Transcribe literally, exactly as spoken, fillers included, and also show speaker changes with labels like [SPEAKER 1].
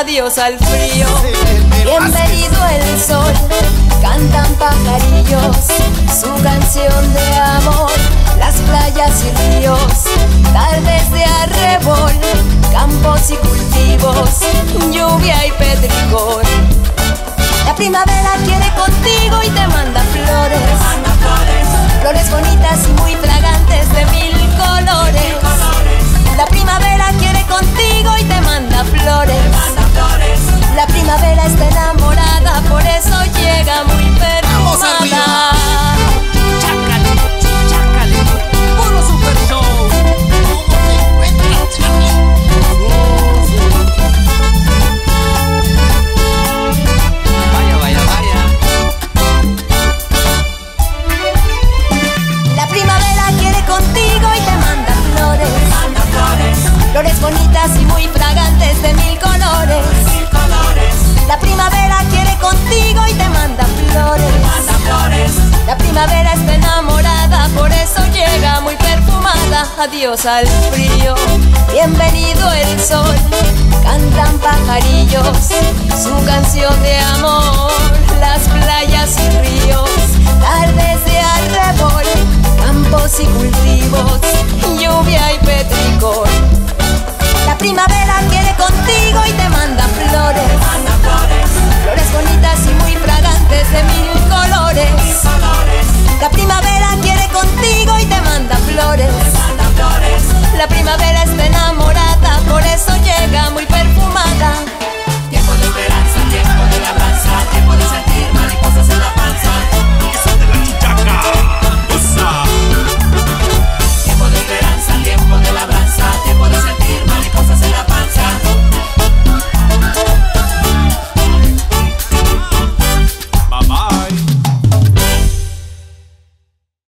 [SPEAKER 1] adiós al frío. Bienvenido el sol, cantan pajarillos su canción de amor. Las playas y ríos, tardes de arrebol, campos y cultivos, lluvia y petricor. La primavera quiere contigo y te manda flores, flores bonitas y muy fragantes de mil colores. La primavera quiere contigo y te manda flores. La primavera está enamorada, por eso llega muy perfumada.
[SPEAKER 2] Chácale, chácale, puro super show. Vaya, vaya, vaya.
[SPEAKER 1] La primavera quiere contigo y te manda flores, flores bonitas y muy fragantes de mil colores. La primavera quiere contigo y te manda flores. La primavera está enamorada, por eso llega muy perfumada. Adiós al frío, bienvenido el sol, cantan pajarillos su canción de amor. Las playas y ríos, tardes de arrebol, campos y cultivos, lluvia y petricor. La primavera quiere contigo y te manda flores, flores bonitas